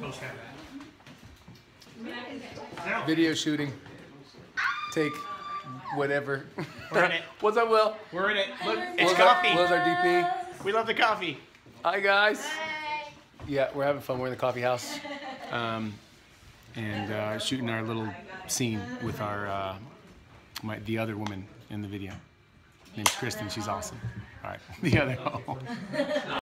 Video shooting. Take whatever. We're in it. What's up, Will? We're in it. Look, it's coffee. Will's our DP. We love the coffee. Hi, guys. Hi. Yeah, we're having fun. We're in the coffee house. And shooting our little scene with our the other woman in the video. Name's Kristin. She's awesome. All right, the other.